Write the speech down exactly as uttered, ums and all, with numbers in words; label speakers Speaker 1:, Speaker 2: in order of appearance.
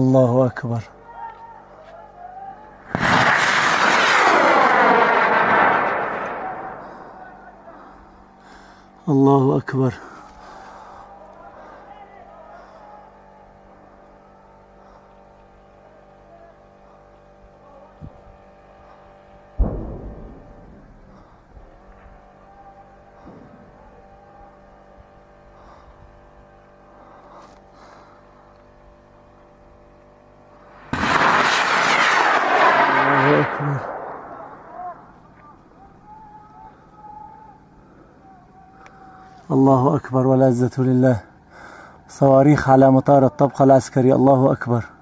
Speaker 1: الله أكبر. الله أكبر. الله أكبر. الله أكبر والعزة لله. صواريخ على مطار الطبقة العسكري. الله أكبر.